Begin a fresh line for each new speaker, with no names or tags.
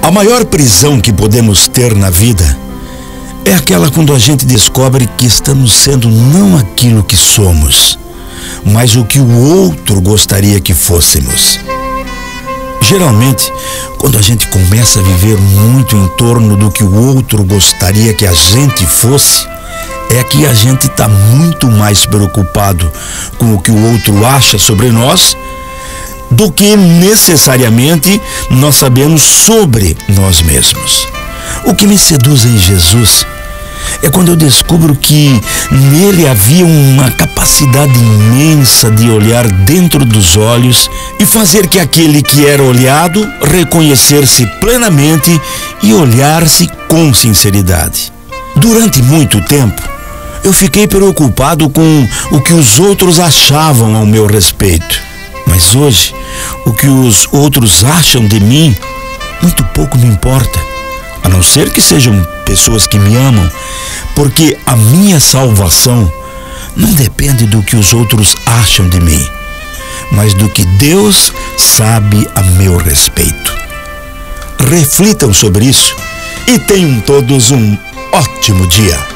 A maior prisão que podemos ter na vida é aquela quando a gente descobre que estamos sendo não aquilo que somos, mas o que o outro gostaria que fôssemos. Geralmente, quando a gente começa a viver muito em torno do que o outro gostaria que a gente fosse, é que a gente está muito mais preocupado com o que o outro acha sobre nós do que necessariamente nós sabemos sobre nós mesmos. O que me seduz em Jesus é quando eu descubro que nele havia uma capacidade imensa de olhar dentro dos olhos e fazer que aquele que era olhado reconhecer-se plenamente e olhar-se com sinceridade. Durante muito tempo, eu fiquei preocupado com o que os outros achavam ao meu respeito. Mas hoje, o que os outros acham de mim, muito pouco me importa. A não ser que sejam pessoas que me amam, porque a minha salvação não depende do que os outros acham de mim, mas do que Deus sabe a meu respeito. Reflitam sobre isso e tenham todos um ótimo dia.